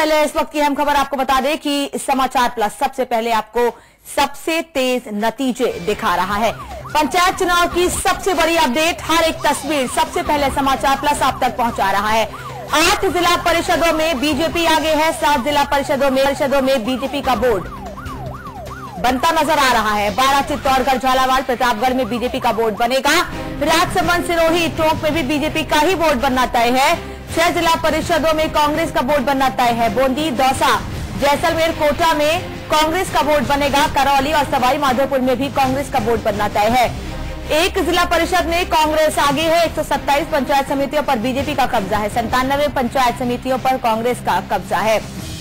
पहले इस वक्त की अहम खबर आपको बता दें कि समाचार प्लस सबसे पहले आपको सबसे तेज नतीजे दिखा रहा है। पंचायत चुनाव की सबसे बड़ी अपडेट, हर एक तस्वीर सबसे पहले समाचार प्लस आप तक पहुंचा रहा है। 8 जिला परिषदों में बीजेपी आगे है, 7 जिला परिषदों में बीजेपी का बोर्ड बनता नजर आ रहा है। 12 चित्तौड़गढ़, झालावाड़, प्रतापगढ़ में बीजेपी का बोर्ड बनेगा। राजसमंद, सिरोही, टोंक में भी बीजेपी का ही बोर्ड बनना तय है। 6 जिला परिषदों में कांग्रेस का बोर्ड बनना तय है। बूंदी, दौसा, जैसलमेर, कोटा में कांग्रेस का बोर्ड बनेगा। करौली और सवाई माधोपुर में भी कांग्रेस का बोर्ड बनना तय है। 1 जिला परिषद में कांग्रेस आगे है। 127 पंचायत समितियों पर बीजेपी का कब्जा है। 97 पंचायत समितियों पर कांग्रेस का कब्जा है।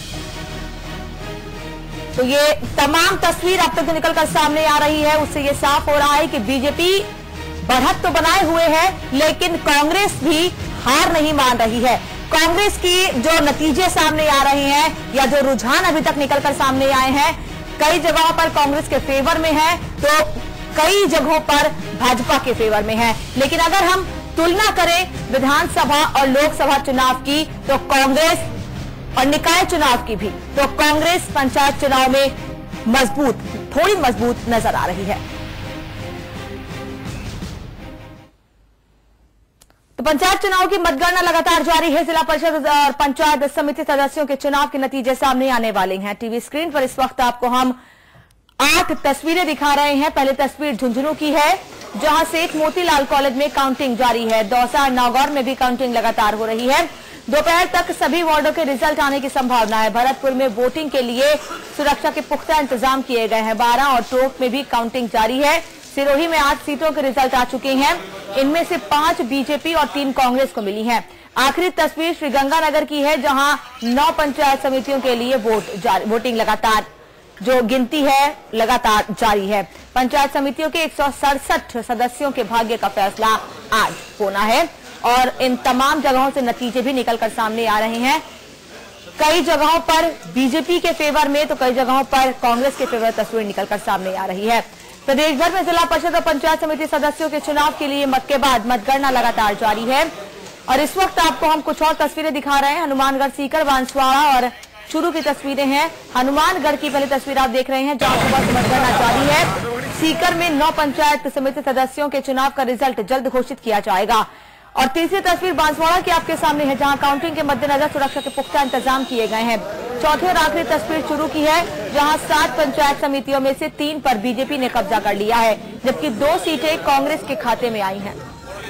तो ये तमाम तस्वीर अब तक निकलकर सामने आ रही है, उससे ये साफ हो रहा है कि बीजेपी बढ़त तो बनाए हुए है, लेकिन कांग्रेस भी हार नहीं मान रही है। कांग्रेस की जो नतीजे सामने आ रहे हैं या जो रुझान अभी तक निकलकर सामने आए हैं, कई जगहों पर कांग्रेस के फेवर में है तो कई जगहों पर भाजपा के फेवर में है। लेकिन अगर हम तुलना करें विधानसभा और लोकसभा चुनाव की तो कांग्रेस और निकाय चुनाव की भी, तो कांग्रेस पंचायत चुनाव में थोड़ी मजबूत नजर आ रही है। तो पंचायत चुनाव की मतगणना लगातार जारी है। जिला परिषद और पंचायत समिति सदस्यों के चुनाव के नतीजे सामने आने वाले हैं। टीवी स्क्रीन पर इस वक्त आपको हम 8 तस्वीरें दिखा रहे हैं। पहली तस्वीर झुंझुनू की है, जहां सेठ मोतीलाल कॉलेज में काउंटिंग जारी है। दौसा, नौगौर में भी काउंटिंग लगातार हो रही है। दोपहर तक सभी वार्डों के रिजल्ट आने की संभावना है। भरतपुर में वोटिंग के लिए सुरक्षा के पुख्ता इंतजाम किए गए हैं। 12 और टोंक में भी काउंटिंग जारी है। सिरोही में 8 सीटों के रिजल्ट आ चुके हैं। इनमें से 5 बीजेपी और 3 कांग्रेस को मिली हैं। आखिरी तस्वीर श्रीगंगानगर की है, जहां 9 पंचायत समितियों के लिए वोटिंग लगातार जो गिनती है लगातार जारी है। पंचायत समितियों के 167 सदस्यों के भाग्य का फैसला आज होना है और इन तमाम जगहों से नतीजे भी निकलकर सामने आ रहे हैं। कई जगहों पर बीजेपी के फेवर में तो कई जगहों पर कांग्रेस के फेवर तस्वीर निकलकर सामने आ रही है। प्रदेश भर में जिला परिषद और पंचायत समिति सदस्यों के चुनाव के लिए मत के बाद मतगणना लगातार जारी है और इस वक्त आपको हम कुछ और तस्वीरें दिखा रहे हैं। हनुमानगढ़, सीकर, बांसवाड़ा और चूरू की तस्वीरें हैं। हनुमानगढ़ की पहली तस्वीर आप देख रहे हैं, जहां सुबह से मतगणना जारी है। सीकर में 9 पंचायत समिति सदस्यों के चुनाव का रिजल्ट जल्द घोषित किया जाएगा। और तीसरी तस्वीर बांसवाड़ा की आपके सामने है, जहां काउंटिंग के मद्देनजर सुरक्षा के पुख्ता इंतजाम किए गए हैं। चौथी और आखिरी तस्वीर चूरू की है, जहां 7 पंचायत समितियों में से 3 पर बीजेपी ने कब्जा कर लिया है, जबकि 2 सीटें कांग्रेस के खाते में आई हैं।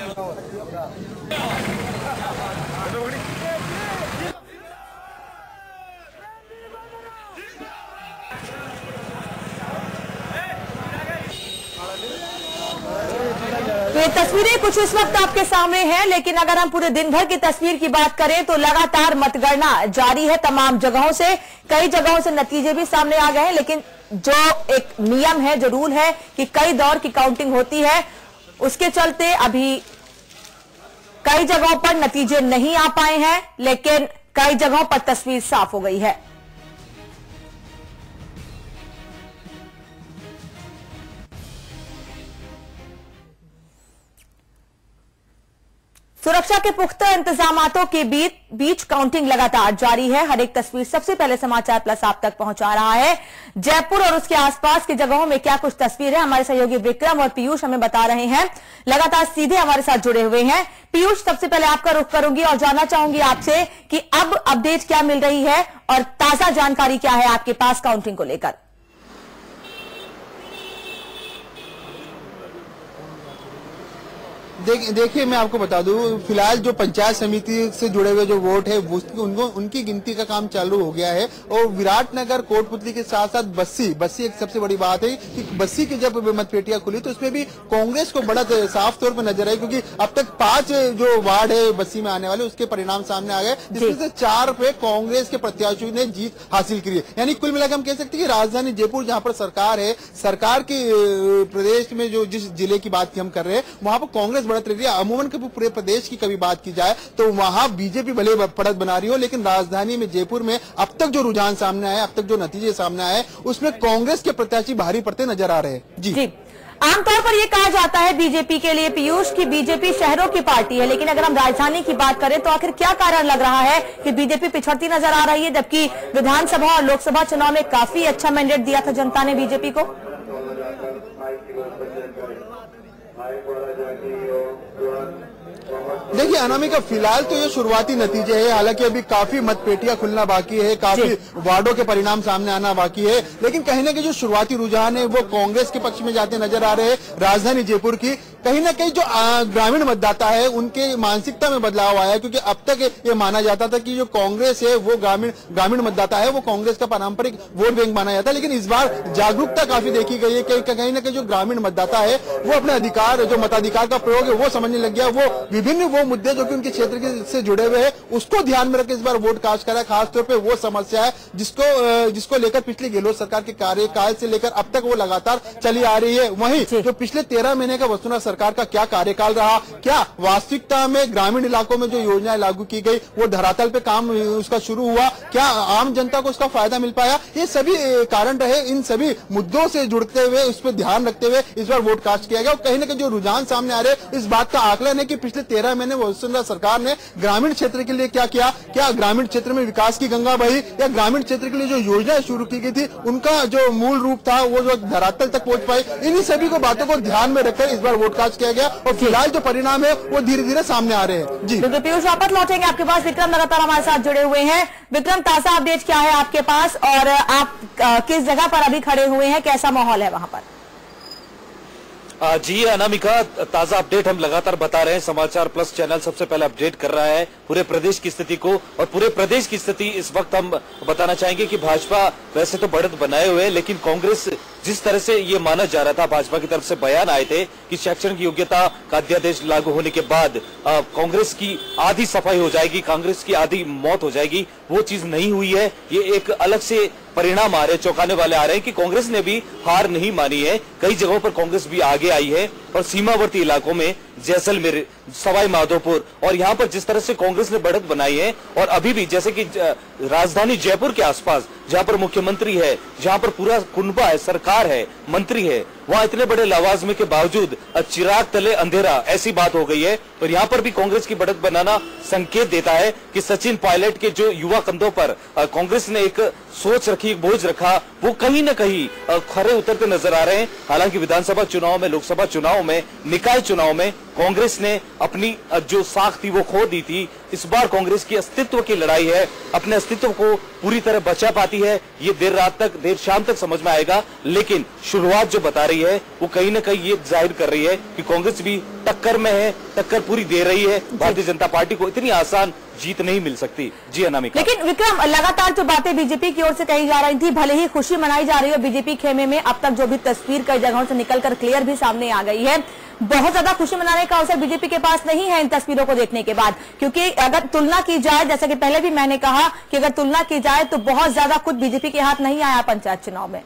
तो ये तस्वीरें कुछ इस वक्त आपके सामने हैं, लेकिन अगर हम पूरे दिन भर की तस्वीर की बात करें तो लगातार मतगणना जारी है तमाम जगहों से। कई जगहों से नतीजे भी सामने आ गए हैं, लेकिन जो एक नियम है, जो रूल है कि कई दौर की काउंटिंग होती है, उसके चलते अभी कई जगहों पर नतीजे नहीं आ पाए हैं, लेकिन कई जगहों पर तस्वीर साफ हो गई है। सुरक्षा के पुख्ता इंतजामातों के बीच काउंटिंग लगातार जारी है। हर एक तस्वीर सबसे पहले समाचार प्लस आप तक पहुंचा रहा है। जयपुर और उसके आसपास की जगहों में क्या कुछ तस्वीर है, हमारे सहयोगी विक्रम और पीयूष हमें बता रहे हैं, लगातार सीधे हमारे साथ जुड़े हुए हैं। पीयूष, सबसे पहले आपका रुख करूंगी और जानना चाहूंगी आपसे कि अब अपडेट क्या मिल रही है और ताजा जानकारी क्या है आपके पास काउंटिंग को लेकर। देखिए मैं आपको बता दूं, फिलहाल जो पंचायत समिति से जुड़े हुए जो वोट है उनकी गिनती का काम चालू हो गया है और विराटनगर, कोटपुतली के साथ साथ बस्सी एक सबसे बड़ी बात है कि बस्सी की जब मतपेटियां खुली तो उसमें भी कांग्रेस को बड़ा साफ तौर पर नजर आई, क्योंकि अब तक 5 जो वार्ड है बस्सी में आने वाले उसके परिणाम सामने आ गए, जिसमें से 4 पे कांग्रेस के प्रत्याशियों ने जीत हासिल की है। यानी कुल मिलाकर हम कह सकते हैं कि राजधानी जयपुर जहां पर सरकार है, सरकार की प्रदेश में जो जिस जिले की बात हम कर रहे हैं वहां पर कांग्रेस बढ़त रही है। अमूमन कभी पूरे प्रदेश की कभी बात की जाए तो वहां बीजेपी भले बढ़त बना रही हो, लेकिन राजधानी में जयपुर में अब तक जो रुझान सामने आए, अब तक जो नतीजे सामने आए, उसमें कांग्रेस के प्रत्याशी भारी पड़ते नजर आ रहे हैं। जी आमतौर पर यह कहा जाता है बीजेपी के लिए पीयूष की बीजेपी शहरों की पार्टी है, लेकिन अगर हम राजधानी की बात करें तो आखिर क्या कारण लग रहा है कि बीजेपी पिछड़ती नजर आ रही है, जबकि विधानसभा और लोकसभा चुनाव में काफी अच्छा मैंडेट दिया था जनता ने बीजेपी को? देखिए अनामिका, फिलहाल तो ये शुरुआती नतीजे हैं, हालांकि अभी काफी मतपेटियां खुलना बाकी है, काफी वार्डों के परिणाम सामने आना बाकी है, लेकिन कहीं ना कहीं जो शुरुआती रुझान है वो कांग्रेस के पक्ष में जाते नजर आ रहे हैं। राजधानी जयपुर की कहीं ना कहीं जो ग्रामीण मतदाता है उनके मानसिकता में बदलाव आया है, क्योंकि अब तक ये माना जाता था कि जो कांग्रेस है वो ग्रामीण मतदाता है वो कांग्रेस का पारंपरिक वोट बैंक माना जाता है, लेकिन इस बार जागरूकता काफी देखी गई है कि कहीं ना कहीं जो ग्रामीण मतदाता है वो अपने अधिकार, जो मताधिकार का प्रयोग है वो समझने लग गया। वो विभिन्न वो मुद्दे जो कि उनके क्षेत्र से जुड़े हुए हैं उसको ध्यान में रखकर इस बार वोट कास्ट करा। खासतौर पर वो समस्या है जिसको लेकर पिछली गहलोत सरकार के कार्यकाल से लेकर अब तक वो लगातार चली आ रही है। वहीं जो पिछले 13 महीने का वसुंधरा सरकार का क्या कार्यकाल रहा, क्या वास्तविकता में ग्रामीण इलाकों में जो योजनाएं लागू की गई वो धरातल पे काम उसका शुरू हुआ, क्या आम जनता को उसका फायदा मिल पाया, ये सभी कारण रहे। इन सभी मुद्दों से जुड़ते हुए उस पर ध्यान रखते हुए इस बार वोट कास्ट किया गया। और कहीं ना कहीं जो रुझान सामने आ रहे इस बात का आकलन है कि पिछले 13 महीने वसुंधरा सरकार ने ग्रामीण क्षेत्र के लिए क्या किया, क्या ग्रामीण क्षेत्र में विकास की गंगा बही, या ग्रामीण क्षेत्र के लिए जो योजनाएं शुरू की गई थी उनका जो मूल रूप था वो जो धरातल तक पहुंच पाई, इन्हीं सभी को बातों को ध्यान में रखकर इस बार वोट कास्ट किया गया और फिलहाल जो परिणाम है वो धीरे धीरे सामने आ रहे हैं। जी बिल्कुल पीयूष, वापस लौटेंगे आपके पास। विक्रम लगातार हमारे साथ जुड़े हुए हैं। विक्रम, ताजा अपडेट क्या है आपके पास और आप किस जगह पर अभी खड़े हुए हैं, कैसा माहौल है वहां पर? जी अनामिका, ताजा अपडेट हम लगातार बता रहे हैं। समाचार प्लस चैनल सबसे पहले अपडेट कर रहा है पूरे प्रदेश की स्थिति को, और पूरे प्रदेश की स्थिति इस वक्त हम बताना चाहेंगे कि भाजपा वैसे तो बढ़त बनाए हुए है, लेकिन कांग्रेस जिस तरह से ये माना जा रहा था, भाजपा की तरफ से बयान आए थे कि शैक्षणिक योग्यता का अध्यादेश लागू होने के बाद कांग्रेस की आधी सफाई हो जाएगी, कांग्रेस की आधी मौत हो जाएगी, वो चीज नहीं हुई है। ये एक अलग से परिणाम आ रहे हैं, चौंकाने वाले आ रहे हैं कि कांग्रेस ने भी हार नहीं मानी है। कई जगहों पर कांग्रेस भी आगे आई है और सीमावर्ती इलाकों में जैसलमेर, सवाई माधोपुर और यहाँ पर जिस तरह से कांग्रेस ने बढ़त बनाई है, और अभी भी जैसे कि राजधानी जयपुर के आसपास जहाँ पर मुख्यमंत्री है, जहाँ पर पूरा कुनबा है, सरकार है, मंत्री है, वहाँ इतने बड़े लवाजमे के बावजूद चिराग तले अंधेरा, ऐसी बात हो गई है। और यहाँ पर भी कांग्रेस की बढ़त बनाना संकेत देता है कि सचिन पायलट के जो युवा कंधों पर कांग्रेस ने एक सोच रखी, एक बोझ रखा, वो कहीं न कहीं खरे उतरते नजर आ रहे हैं। हालांकि विधानसभा चुनाव में, लोकसभा चुनाव में, निकाय चुनाव में कांग्रेस ने अपनी जो साख थी वो खो दी थी। इस बार कांग्रेस की अस्तित्व की लड़ाई है, अपने अस्तित्व को पूरी तरह बचा पाती है ये देर रात तक, देर शाम तक समझ में आएगा। लेकिन शुरुआत जो बता रही है वो कहीं न कहीं ये जाहिर कर रही है कि कांग्रेस भी टक्कर में है, टक्कर पूरी दे रही है। भारतीय जनता पार्टी को इतनी आसान जीत नहीं मिल सकती। जी अनामिका। लेकिन विक्रम, लगातार जो बातें बीजेपी की ओर से कही जा रही थी, भले ही खुशी मनाई जा रही है बीजेपी खेमे में, अब तक जो भी तस्वीर कई जगहों से निकलकर क्लियर भी सामने आ गई है, बहुत ज्यादा खुशी मनाने का अवसर बीजेपी के पास नहीं है इन तस्वीरों को देखने के बाद, क्योंकि अगर तुलना की जाए, जैसा कि पहले भी मैंने कहा कि अगर तुलना की जाए तो बहुत ज्यादा कुछ बीजेपी के हाथ नहीं आया पंचायत चुनाव में।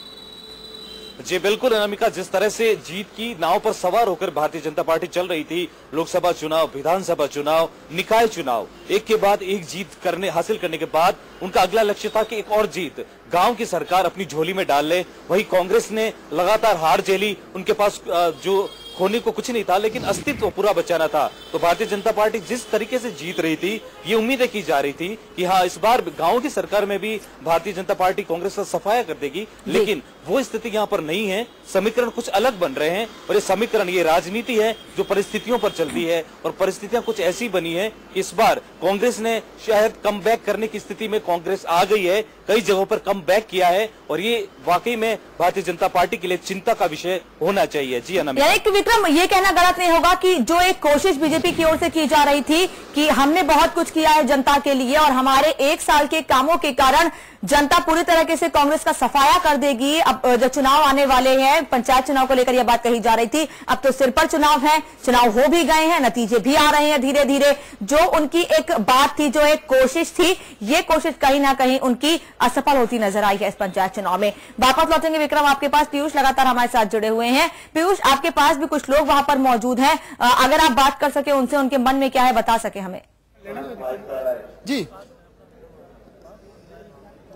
जी बिल्कुल अनामिका, जिस तरह से जीत की नाव पर सवार होकर भारतीय जनता पार्टी चल रही थी, लोकसभा चुनाव, विधानसभा चुनाव, निकाय चुनाव, एक के बाद एक जीत हासिल करने के बाद उनका अगला लक्ष्य था कि एक और जीत गांव की सरकार अपनी झोली में डाल ले। वही कांग्रेस ने लगातार हार झेली, उनके पास जो खोने को कुछ नहीं था, लेकिन अस्तित्व पूरा बचाना था। तो भारतीय जनता पार्टी जिस तरीके से जीत रही थी, ये उम्मीदें की जा रही थी कि हाँ, इस बार गांव की सरकार में भी भारतीय जनता पार्टी कांग्रेस का सफाया कर देगी, लेकिन वो स्थिति यहाँ पर नहीं है। समीकरण कुछ अलग बन रहे हैं, और ये समीकरण, ये राजनीति है जो परिस्थितियों पर चलती है, और परिस्थितियां कुछ ऐसी बनी है कि इस बार कांग्रेस ने शायद कम बैक करने की स्थिति में कांग्रेस आ गई है, कई जगहों पर कम बैक किया है, और ये वाकई में भारतीय जनता पार्टी के लिए चिंता का विषय होना चाहिए। जी अनामिका। विक्रम, ये कहना गलत नहीं होगा कि जो एक कोशिश बीजेपी की ओर से की जा रही थी कि हमने बहुत कुछ किया है जनता के लिए और हमारे 1 साल के कामों के कारण जनता पूरी तरीके से कांग्रेस का सफाया कर देगी। अब जो चुनाव आने वाले हैं, पंचायत चुनाव को लेकर यह बात कही जा रही थी, अब तो सिर पर चुनाव है, चुनाव हो भी गए हैं, नतीजे भी आ रहे हैं धीरे धीरे। जो उनकी एक बात थी, जो एक कोशिश थी, ये कोशिश कहीं ना कहीं उनकी असफल होती नजर आई है इस पंचायत चुनाव में। वापस लौटेंगे विक्रम आपके पास। पीयूष लगातार हमारे साथ जुड़े हुए हैं। पीयूष, आपके पास भी कुछ लोग वहां पर मौजूद हैं, अगर आप बात कर सके उनसे, उनके मन में क्या है बता सके हमें। जी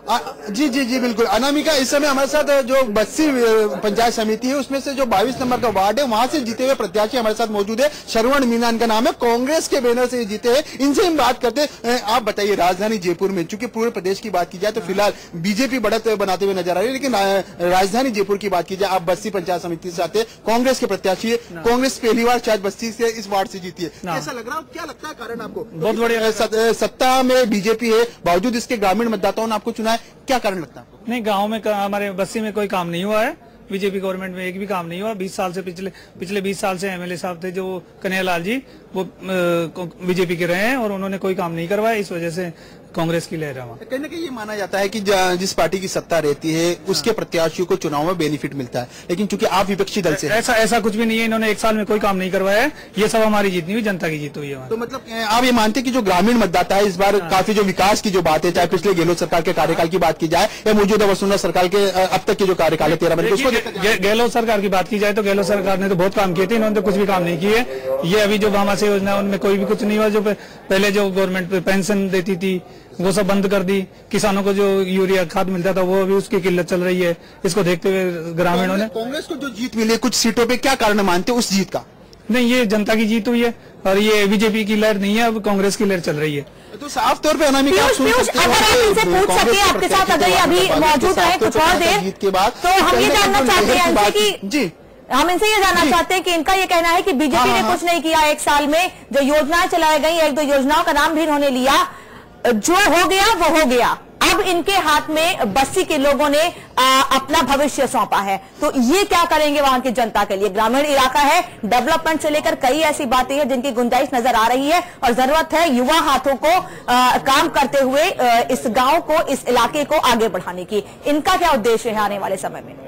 जी बिल्कुल। अनामिका, इस समय हमारे साथ जो बस्सी पंचायत समिति है उसमें से जो 22 नंबर का वार्ड है वहां से जीते हुए प्रत्याशी हमारे साथ मौजूद है। श्रवण मीना इनका नाम है, कांग्रेस के बैनर से जीते हैं। इनसे हम बात करते हैं। आप बताइए, राजधानी जयपुर में चूंकि पूरे प्रदेश की बात की जाए तो फिलहाल बीजेपी बढ़त बनाते हुए नजर आ रही है, लेकिन राजधानी जयपुर की बात की जाए, आप बस्सी पंचायत समिति से आते हैं, कांग्रेस के प्रत्याशी है। कांग्रेस पहली बार शायद बस्सी से इस वार्ड से जीती है, कैसा लग रहा है? क्या लगता है कारण आपको? बहुत बढ़िया। सत्ता में बीजेपी है, बावजूद इसके ग्रामीण मतदाताओं ने आपको चुना है, क्या कारण लगता है आपको? नहीं, गांव में हमारे बस्सी में कोई काम नहीं हुआ है। बीजेपी गवर्नमेंट में एक भी काम नहीं हुआ। 20 साल से पिछले 20 साल से एमएलए साहब थे जो कन्हैयालाल जी, वो बीजेपी के रहे हैं और उन्होंने कोई काम नहीं करवाया। इस वजह से कांग्रेस की लहर है। कहीं ना कहीं ये माना जाता है कि जिस पार्टी की सत्ता रहती है उसके प्रत्याशियों को चुनाव में बेनिफिट मिलता है, लेकिन चूंकि आप विपक्षी दल से ऐसा कुछ भी नहीं है। इन्होंने 1 साल में कोई काम नहीं करवाया है। ये सब हमारी जीत नहीं हुई, जनता की जीत हुई है। तो मतलब आप ये मानते हैं कि जो ग्रामीण मतदाता है इस बार काफी जो विकास की जो बात है, चाहे पिछले गहलोत सरकार के कार्यकाल की बात की जाए या मौजूदा वसुंधरा सरकार के अब तक के जो कार्यकाल है 13 महीने, गहलोत सरकार की बात की जाए तो गहलोत सरकार ने तो बहुत काम किए थे, इन्होंने तो कुछ भी काम नहीं किए। ये अभी जो भामाशाह योजना है उनमें कोई भी कुछ नहीं हुआ। जो पहले जो गवर्नमेंट पेंशन देती थी वो सब बंद कर दी। किसानों को जो यूरिया खाद मिलता था वो अभी उसकी किल्लत चल रही है। इसको देखते हुए ग्रामीणों ने कांग्रेस को जो जीत मिली कुछ सीटों पे, क्या कारण मानते हैं उस जीत का? नहीं, ये जनता की जीत हुई है और ये बीजेपी की लहर नहीं है, अब कांग्रेस की लहर चल रही है। तो साफ तौर पे अनामिका, अगर आप इनसे पूछ सके, आपके साथ अगर ये अभी मौजूद है कुछ और देर जीत के बाद, तो हम ये जानना चाहते हैं इनसे कि जी हम इनसे ये जानना चाहते हैं कि इनका ये कहना है कि बीजेपी ने कुछ नहीं किया 1 साल में। जो योजनाएं चलाई गई, 1-2 योजनाओं का नाम भी इन्होंने लिया, जो हो गया वो हो गया। अब इनके हाथ में बस्सी के लोगों ने अपना भविष्य सौंपा है, तो ये क्या करेंगे वहां की जनता के लिए? ग्रामीण इलाका है, डेवलपमेंट से लेकर कई ऐसी बातें हैं जिनकी गुंजाइश नजर आ रही है और जरूरत है युवा हाथों को काम करते हुए इस गांव को, इस इलाके को आगे बढ़ाने की। इनका क्या उद्देश्य है आने वाले समय में?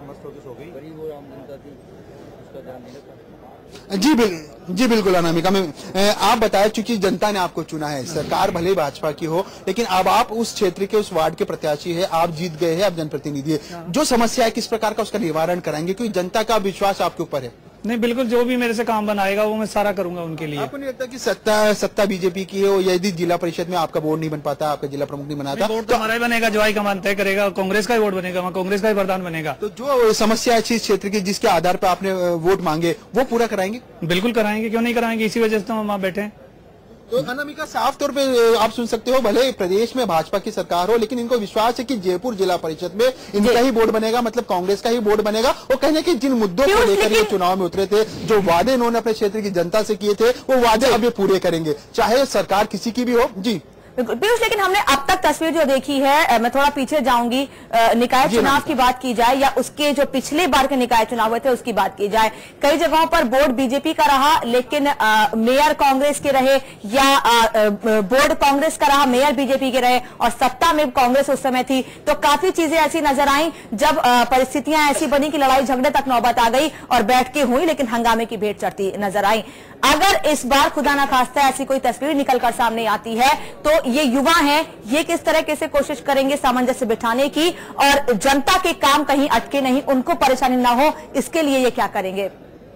जी बिल्कुल अनामिका, में आप बताएं, चूंकि जनता ने आपको चुना है, सरकार भले भाजपा की हो, लेकिन अब आप उस क्षेत्र के, उस वार्ड के प्रत्याशी है, आप जीत गए हैं, आप जनप्रतिनिधि है। जो समस्या है किस प्रकार का उसका निवारण कराएंगे, क्योंकि जनता का विश्वास आपके ऊपर है? नहीं, बिल्कुल, जो भी मेरे से काम बनाएगा वो मैं सारा करूंगा उनके लिए। आपको नहीं लगता कि सत्ता बीजेपी की है, यदि जिला परिषद में आपका बोर्ड नहीं बन पाता, आपका जिला प्रमुख नहीं बनाता, बोर्ड तो हमारा ही बनेगा, जो हाईकमान तय करेगा, कांग्रेस का ही बोर्ड बनेगा, वहाँ कांग्रेस का ही प्रधान बनेगा। तो जो समस्या है इस क्षेत्र की, जिसके आधार पर आपने वोट मांगे, वो पूरा कराएंगे? बिल्कुल कराएंगे, क्यों नहीं कराएंगे, इसी वजह से तो हम वहाँ बैठे हैं। तो अनामिका, साफ तौर पे आप सुन सकते हो, भले प्रदेश में भाजपा की सरकार हो, लेकिन इनको विश्वास है कि जयपुर जिला परिषद में इनका ही बोर्ड बनेगा, मतलब कांग्रेस का ही बोर्ड बनेगा। और कहने कि जिन मुद्दों को लेकर ये चुनाव में उतरे थे, जो वादे इन्होंने अपने क्षेत्र की जनता से किए थे, वो वादे अब ये पूरे करेंगे, चाहे सरकार किसी की भी हो। जी पीयूष, लेकिन हमने अब तक तस्वीर जो देखी है, मैं थोड़ा पीछे जाऊंगी, निकाय चुनाव की बात की जाए या उसके जो पिछले बार के निकाय चुनाव हुए थे उसकी बात की जाए, कई जगहों पर बोर्ड बीजेपी का रहा, लेकिन मेयर कांग्रेस के रहे, या बोर्ड कांग्रेस का रहा, मेयर बीजेपी के रहे, और सत्ता में कांग्रेस उस समय थी। तो काफी चीजें ऐसी नजर आई जब परिस्थितियां ऐसी बनी कि लड़ाई झगड़े तक नौबत आ गई और बैठ के हुई, लेकिन हंगामे की भेंट चढ़ती नजर आई। अगर इस बार खुदा ना खास्ता ऐसी कोई तस्वीर निकलकर सामने आती है, तो ये युवा हैं, ये किस तरह से कोशिश करेंगे सामंजस्य बिठाने की और जनता के काम कहीं अटके नहीं, उनको परेशानी ना हो, इसके लिए ये क्या करेंगे?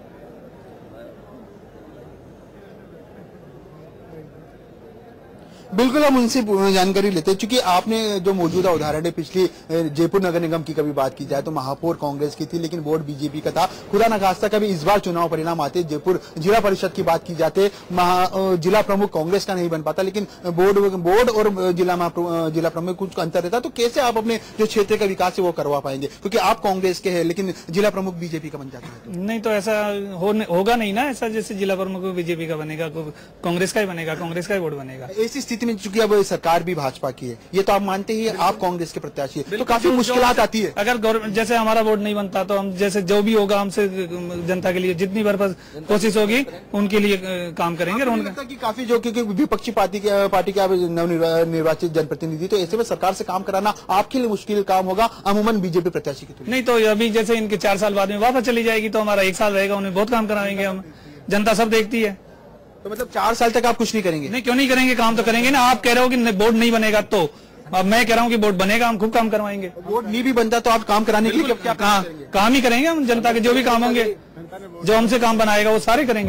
बिल्कुल, हम उनसे जानकारी लेते हैं, चूंकि आपने जो मौजूदा उदाहरण है, पिछली जयपुर नगर निगम की कभी बात की जाए तो महापौर कांग्रेस की थी, लेकिन बोर्ड बीजेपी का था। खुदा न खास्ता कभी इस बार चुनाव परिणाम आते, जयपुर जिला परिषद की बात की जाते, जिला प्रमुख कांग्रेस का नहीं बन पाता, लेकिन बोर्ड और जिला प्रमुख कुछ अंतर रहता। तो कैसे आप अपने जो क्षेत्र का विकास है वो करवा पाएंगे, क्योंकि आप कांग्रेस के हैं लेकिन जिला प्रमुख बीजेपी का बन जाता है? नहीं, तो ऐसा होगा नहीं ना, ऐसा जैसे जिला प्रमुख बीजेपी का बनेगा, कांग्रेस का ही बनेगा, कांग्रेस का ही बोर्ड बनेगा। ऐसी स्थिति में चूंकि अब सरकार भी भाजपा की है, ये तो आप मानते ही, आप कांग्रेस के प्रत्याशी है, तो काफी मुश्किलात आती है। अगर जैसे हमारा वोट नहीं बनता तो हम जैसे जो भी होगा हमसे जनता के लिए जितनी बार कोशिश होगी उनके लिए काम करेंगे। लगता है कि काफी जो, क्योंकि विपक्षी पार्टी के आप नवनिर्वाचित जनप्रतिनिधि, तो ऐसे में सरकार से काम कराना आपके लिए मुश्किल काम होगा अमूमन बीजेपी प्रत्याशी की तुलना। नहीं, तो अभी जैसे इनके 4 साल बाद में वापस चली जाएगी तो हमारा 1 साल रहेगा, उन्हें बहुत काम कराएंगे हम, जनता सब देखती है। तो मतलब 4 साल तक आप कुछ नहीं करेंगे? नहीं, क्यों नहीं करेंगे, काम तो करेंगे ना। आप कह रहे हो कि बोर्ड नहीं बनेगा, तो अब मैं कह रहा हूँ कि बोर्ड बनेगा, हम खूब काम करवाएंगे। बोर्ड नहीं भी बनता तो आप काम कराने के लिए क्या काम ही करेंगे हम, जनता के जो भी काम होंगे, जो हमसे काम बनाएगा वो सारे करेंगे उनके।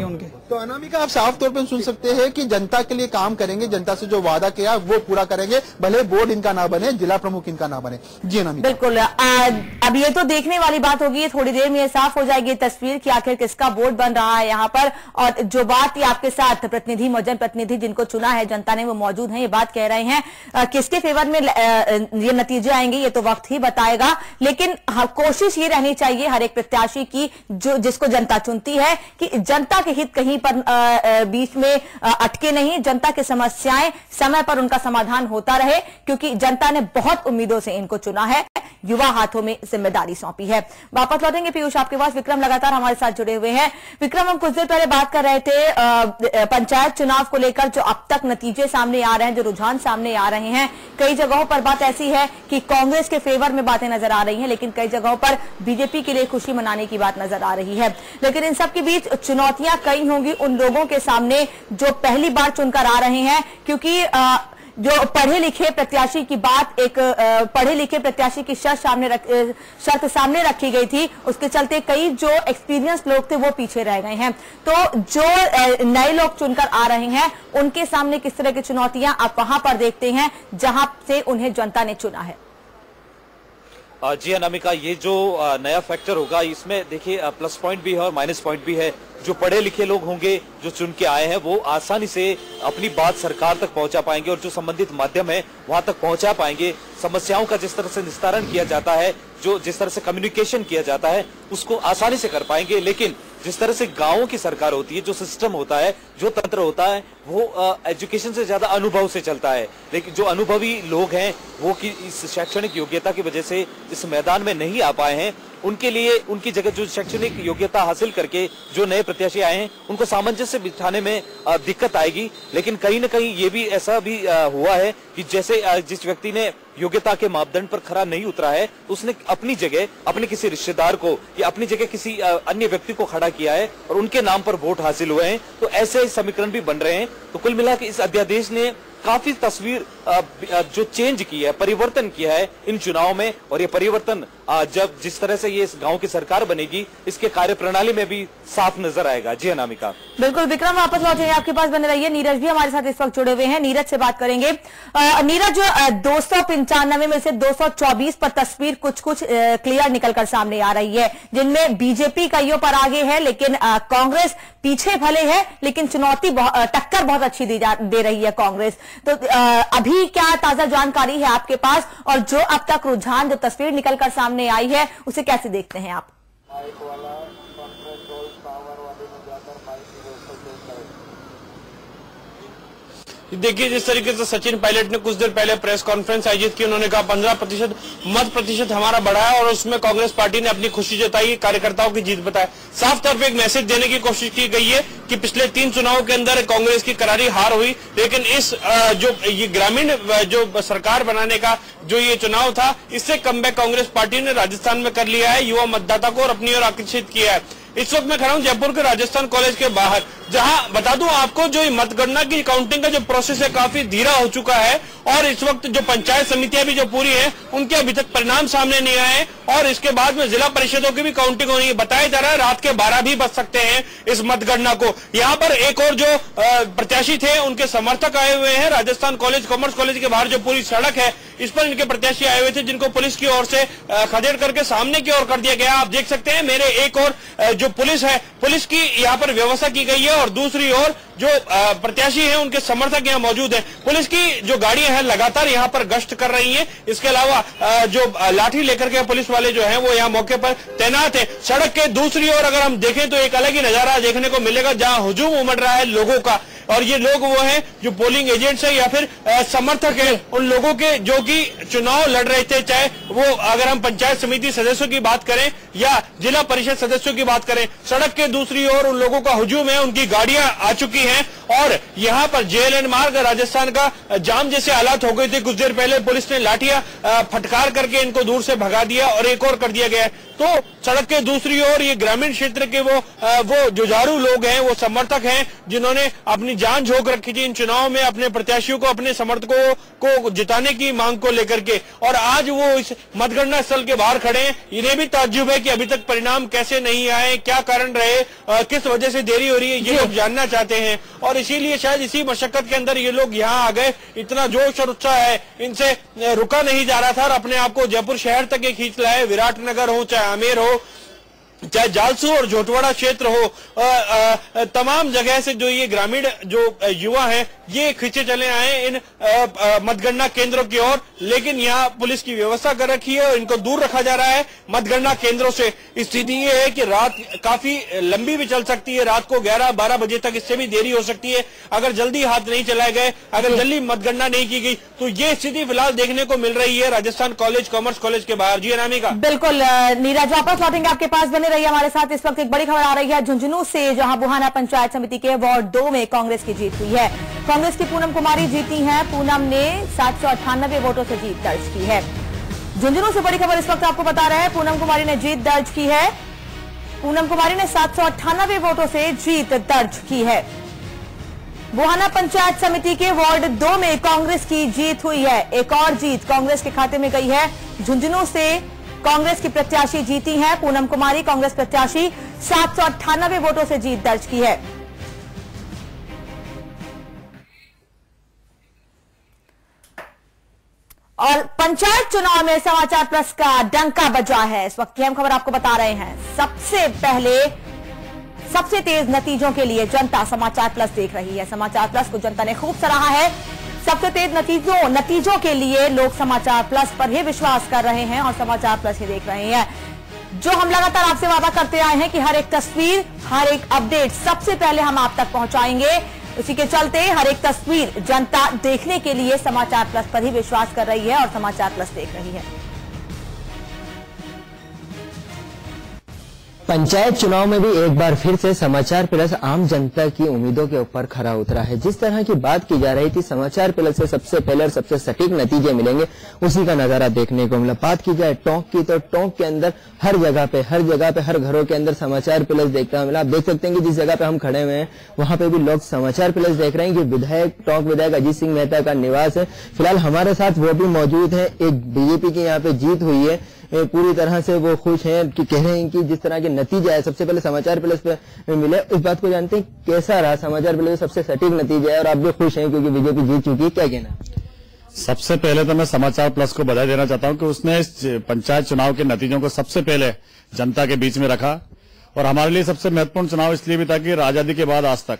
तो अनामिका, आप साफ तौर पर सुन सकते हैं कि जनता के लिए काम करेंगे, जनता से जो वादा किया वो पूरा करेंगे, भले बोर्ड इनका ना बने, जिला प्रमुख इनका ना बने। जी अनामिका, बिल्कुल। अब ये तो देखने वाली बात होगी, थोड़ी देर में ये साफ हो जाएगी तस्वीर कि आखिर किसका बोर्ड बन रहा है यहाँ पर। और जो बात ये आपके साथ प्रतिनिधि, मौजूद प्रतिनिधि जिनको चुना है जनता ने, वो मौजूद है, ये बात कह रहे हैं। किसके फेवर में ये नतीजे आएंगे ये तो वक्त ही बताएगा, लेकिन कोशिश ये रहनी चाहिए हर एक प्रत्याशी की, जो जिसको जनता चुनती है, कि जनता के हित कहीं पर बीच में अटके नहीं, जनता की समस्याएं समय पर उनका समाधान होता रहे, क्योंकि जनता ने बहुत उम्मीदों से इनको चुना है, युवा हाथों में जिम्मेदारी सौंपी है। वापस लौटेंगे पीयूष आपके पास। विक्रम लगातार हमारे साथ जुड़े हुए हैं। विक्रम, हम कुछ देर पहले बात कर रहे थे पंचायत चुनाव को लेकर, जो अब तक नतीजे सामने आ रहे हैं, जो रुझान सामने आ रहे हैं। कई जगहों पर बात ऐसी है कि कांग्रेस के फेवर में बातें नजर आ रही हैं, लेकिन कई जगहों पर बीजेपी के लिए खुशी मनाने की बात नजर आ रही है। लेकिन इन सब के बीच चुनौतियां कई होंगी उन लोगों के सामने जो पहली बार चुनकर आ रहे हैं, क्योंकि जो पढ़े लिखे प्रत्याशी की बात, एक पढ़े लिखे प्रत्याशी की शर्त सामने रखी गई थी, उसके चलते कई जो एक्सपीरियंस लोग थे वो पीछे रह गए हैं। तो जो नए लोग चुनकर आ रहे हैं, उनके सामने किस तरह की चुनौतियां आप वहां पर देखते हैं जहां से उन्हें जनता ने चुना है? जी अनामिका, ये जो नया फैक्टर होगा, इसमें देखिए प्लस पॉइंट भी है और माइनस पॉइंट भी है। जो पढ़े लिखे लोग होंगे जो चुन के आए हैं, वो आसानी से अपनी बात सरकार तक पहुंचा पाएंगे और जो संबंधित माध्यम है वहां तक पहुंचा पाएंगे। समस्याओं का जिस तरह से निस्तारण किया जाता है, जो जिस तरह से कम्युनिकेशन किया जाता है, उसको आसानी से कर पाएंगे। लेकिन जिस तरह से गांवों की सरकार होती है, जो सिस्टम होता है, जो तंत्र होता है, वो एजुकेशन से ज्यादा अनुभव से चलता है। लेकिन जो अनुभवी लोग हैं वो कि इस शैक्षणिक योग्यता की वजह से इस मैदान में नहीं आ पाए हैं, उनके लिए उनकी जगह जो शैक्षणिक योग्यता हासिल करके जो नए प्रत्याशी आए हैं, उनको सामंजस्य बिठाने में दिक्कत आएगी। लेकिन कहीं न कहीं ये भी ऐसा भी हुआ है कि जैसे जिस व्यक्ति ने योग्यता के मापदंड पर खरा नहीं उतरा है, उसने अपनी जगह अपने किसी रिश्तेदार को या अपनी जगह किसी अन्य व्यक्ति को खड़ा किया है और उनके नाम पर वोट हासिल हुए हैं। तो ऐसे समीकरण भी बन रहे हैं। तो कुल मिलाकर इस अध्यादेश ने काफी तस्वीर जो चेंज की है, परिवर्तन किया है इन चुनाव में। और ये परिवर्तन जब जिस तरह से ये इस गांव की सरकार बनेगी, इसके कार्यप्रणाली में भी साफ नजर आएगा। जी अनामिका, बिल्कुल। विक्रम, वापस लौटेंगे आपके पास, बने रहिए। नीरज भी हमारे साथ इस वक्त जुड़े हुए हैं, नीरज से बात करेंगे। नीरज, 295 में से 224 पर तस्वीर कुछ क्लियर निकलकर सामने आ रही है, जिनमें बीजेपी कईयों पर आगे है, लेकिन कांग्रेस पीछे भले है, लेकिन चुनौती टक्कर बहुत अच्छी दे रही है कांग्रेस। तो अभी क्या ताजा जानकारी है आपके पास, और जो अब तक रुझान, जो तस्वीर निकलकर सामने आई है, उसे कैसे देखते हैं आप? देखिए, जिस तरीके से सचिन पायलट ने कुछ देर पहले प्रेस कॉन्फ्रेंस आयोजित की, उन्होंने कहा 15% मत प्रतिशत हमारा बढ़ा है और उसमें कांग्रेस पार्टी ने अपनी खुशी जताई, कार्यकर्ताओं की जीत बताई। साफ तौर पे एक मैसेज देने की कोशिश की गई है कि पिछले 3 चुनावों के अंदर कांग्रेस की करारी हार हुई, लेकिन इस जो ये ग्रामीण जो सरकार बनाने का जो ये चुनाव था, इससे कमबैक कांग्रेस पार्टी ने राजस्थान में कर लिया है, युवा मतदाता को और अपनी ओर आकर्षित किया है। इस वक्त मैं खड़ा हूं जयपुर के राजस्थान कॉलेज के बाहर, जहां बता दूं आपको, जो मतगणना की काउंटिंग का जो प्रोसेस है काफी धीरा हो चुका है और इस वक्त जो पंचायत समितियां भी जो पूरी हैं, उनके अभी तक परिणाम सामने नहीं आए और इसके बाद में जिला परिषदों की भी काउंटिंग होनी है। बताया जा रहा है रात के 12 भी बज सकते हैं इस मतगणना को। यहाँ पर एक और जो प्रत्याशी थे, उनके समर्थक आए हुए हैं। राजस्थान कॉलेज, कॉमर्स कॉलेज के बाहर जो पूरी सड़क है, इस पर इनके प्रत्याशी आए हुए थे, जिनको पुलिस की ओर से खदेड़ करके सामने की ओर कर दिया गया। आप देख सकते हैं मेरे एक और जो पुलिस है, पुलिस की यहाँ पर व्यवस्था की गई है और दूसरी ओर जो प्रत्याशी हैं, उनके समर्थक यहाँ मौजूद हैं। पुलिस की जो गाड़ियां हैं लगातार यहाँ पर गश्त कर रही हैं। इसके अलावा जो लाठी लेकर के पुलिस वाले जो हैं वो यहाँ मौके पर तैनात हैं। सड़क के दूसरी ओर अगर हम देखें तो एक अलग ही नजारा देखने को मिलेगा, जहां हुजूम उमड़ रहा है लोगों का। और ये लोग वो हैं जो पोलिंग एजेंट्स हैं या फिर समर्थक हैं उन लोगों के जो कि चुनाव लड़ रहे थे, चाहे वो अगर हम पंचायत समिति सदस्यों की बात करें या जिला परिषद सदस्यों की बात करें। सड़क के दूसरी ओर उन लोगों का हुजूम है, उनकी गाड़ियां आ चुकी हैं और यहाँ पर JLN मार्ग राजस्थान का जाम जैसे हालात हो गए थे। कुछ देर पहले पुलिस ने लाठियां फटकार करके इनको दूर से भगा दिया और एक और कर दिया गया है। तो सड़क के दूसरी ओर ये ग्रामीण क्षेत्र के वो जुझारू लोग हैं, वो समर्थक हैं जिन्होंने अपनी जान झोंक रखी थी इन चुनाव में अपने प्रत्याशियों को, अपने समर्थकों को जिताने की मांग को लेकर के, और आज वो इस मतगणना स्थल के बाहर खड़े हैं। इन्हें भी ताज्जुब है कि अभी तक परिणाम कैसे नहीं आए, क्या कारण रहे, किस वजह से देरी हो रही है, ये लोग जानना चाहते हैं। और इसीलिए शायद इसी मशक्कत के अंदर ये लोग यहाँ आ गए। इतना जोश और उत्साह है, इनसे रुका नहीं जा रहा था और अपने आप को जयपुर शहर तक ये खींच लाए। विराटनगर हो, चाहे आमेर हो, चाहे जालसू और झोटवाड़ा क्षेत्र हो, तमाम जगह से जो ये ग्रामीण जो युवा हैं ये खींचे चले आए इन मतगणना केंद्रों की ओर। लेकिन यहाँ पुलिस की व्यवस्था कर रखी है और इनको दूर रखा जा रहा है मतगणना केंद्रों से। स्थिति ये है कि रात काफी लंबी भी चल सकती है, रात को 11-12 बजे तक इससे भी देरी हो सकती है अगर जल्दी हाथ नहीं चलाए गए, अगर जल्दी मतगणना नहीं की गई। तो ये स्थिति फिलहाल देखने को मिल रही है राजस्थान कॉमर्स कॉलेज के बाहर। जी अनामिका। बिल्कुल नीरज, वापस लौटेंगे आपके पास, बने रहिए हमारे साथ। इस वक्त एक बड़ी खबर आ रही है झुंझुनू से, जहां बुहाना पंचायत समिति के वार्ड 2 में कांग्रेस की जीत हुई है। कांग्रेस की पूनम कुमारी जीती हैं। पूनम ने 798 वोटों से जीत दर्ज की है। झुंझुनू से बड़ी खबर इस वक्त आपको बता रहे हैं, पूनम कुमारी ने जीत दर्ज की है। पूनम कुमारी ने 798 वोटों से जीत दर्ज की है। बुहाना पंचायत समिति के वार्ड 2 में कांग्रेस की जीत हुई है। एक और जीत कांग्रेस के खाते में गई है। झुंझुनू से कांग्रेस की प्रत्याशी जीती हैं पूनम कुमारी, कांग्रेस प्रत्याशी 798 वोटों से जीत दर्ज की है। और पंचायत चुनाव में समाचार प्लस का डंका बजा है। इस वक्त की अहम खबर आपको बता रहे हैं। सबसे तेज नतीजों के लिए जनता समाचार प्लस देख रही है। समाचार प्लस को जनता ने खूब सराहा है। सबसे तेज नतीजों के लिए लोग समाचार प्लस पर ही विश्वास कर रहे हैं और समाचार प्लस ही देख रहे हैं। जो हम लगातार आपसे वादा करते आए हैं कि हर एक तस्वीर, हर एक अपडेट सबसे पहले हम आप तक पहुंचाएंगे। उसी के चलते हर एक तस्वीर जनता देखने के लिए समाचार प्लस पर ही विश्वास कर रही है और समाचार प्लस देख रही है। पंचायत चुनाव में भी एक बार फिर से समाचार प्लस आम जनता की उम्मीदों के ऊपर खरा उतरा है। जिस तरह की बात की जा रही थी समाचार प्लस से सबसे पहले और सबसे सटीक नतीजे मिलेंगे, उसी का नजारा देखने को मिला। बात की जाए टोंक की, तो टोंक के अंदर हर जगह पे हर घरों के अंदर समाचार प्लस देखता हुआ मिला। आप देख सकते हैं कि जिस जगह पे हम खड़े हुए हैं वहां पे भी लोग समाचार प्लस देख रहे हैं। कि टोंक विधायक अजीत सिंह मेहता का निवास है। फिलहाल हमारे साथ वो भी मौजूद है। एक बीजेपी की यहाँ पे जीत हुई है, पूरी तरह से वो खुश हैं कि कह रहे हैं कि जिस तरह के नतीजा है सबसे पहले समाचार प्लस पे मिले। इस बात को जानते हैं कैसा रहा समाचार प्लस सबसे सटीक नतीजा है और आप भी खुश हैं क्योंकि बीजेपी जीत चुकी है, क्या कहना? सबसे पहले तो मैं समाचार प्लस को बधाई देना चाहता हूं कि उसने इस पंचायत चुनाव के नतीजों को सबसे पहले जनता के बीच में रखा। और हमारे लिए सबसे महत्वपूर्ण चुनाव इसलिए भी था कि आजादी के बाद आज तक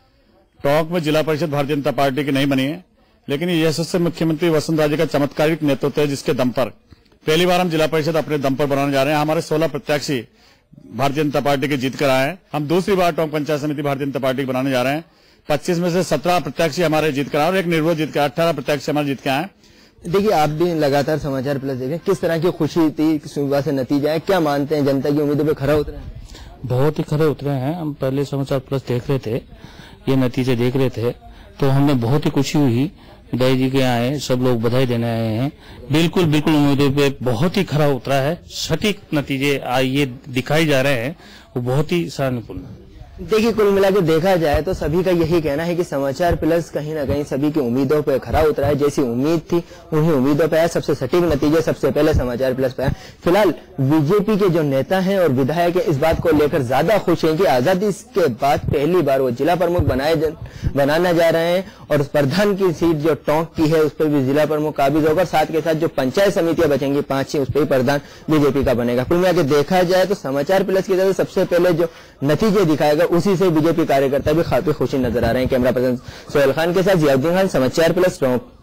टोंक में जिला परिषद भारतीय जनता पार्टी की नहीं बनी है, लेकिन ये यशस्वी मुख्यमंत्री वसुंधरा जी का चमत्कारिक नेतृत्व है, जिसके दम पर पहली बार हम जिला परिषद अपने दम पर बनाने जा रहे हैं। हमारे 16 प्रत्याशी भारतीय जनता पार्टी की जीत कर आए हैं। हम दूसरी बार टोंक पंचायत समिति भारतीय जनता पार्टी बनाने जा रहे हैं। 25 में से 17 प्रत्याशी हमारे जीत कर आए और एक निर्विरोध जीत कर 18 प्रत्याशी हमारे जीत के आए। देखिए, आप भी लगातार समाचार प्लस देखें, किस तरह की खुशी थी सुबह से नतीजा है, क्या मानते हैं जनता की उम्मीदों पे खरा उतरे? बहुत ही खरे उतरे हैं। हम पहले समाचार प्लस देख रहे थे, ये नतीजे देख रहे थे तो हमें बहुत ही खुशी हुई। विधायक जी के आए, सब लोग बधाई देने आए हैं। बिल्कुल उम्मीदों पे बहुत ही खरा उतरा है। सटीक नतीजे ये दिखाई जा रहे हैं, वो बहुत ही सराहनीय। देखिए, कुल मिला के देखा जाए तो सभी का यही कहना है कि समाचार प्लस कहीं ना कहीं सभी की उम्मीदों पे खरा उतरा है। जैसी उम्मीद थी उन्हीं उम्मीदों पे आया। सबसे सटीक नतीजे सबसे पहले समाचार प्लस पे आया। फिलहाल बीजेपी के जो नेता हैं और विधायक इस बात को लेकर ज्यादा खुश हैं कि आजादी के बाद पहली बार वो जिला प्रमुख बनाना जा रहे हैं और प्रधान की सीट जो टोंक की है उस पर भी जिला प्रमुख काबिज होगा। साथ के साथ जो पंचायत समितियां बचेंगी 5 उस पर भी प्रधान बीजेपी का बनेगा। कुल मिला के देखा जाए तो समाचार प्लस की तरफ सबसे पहले जो नतीजे दिखाएगा उसी से बीजेपी कार्यकर्ता भी काफी खुशी नजर आ रहे हैं। कैमरा पर्सन सोहेल खान के साथ जियाउद्दीन खान, समाचार प्लस टोंक।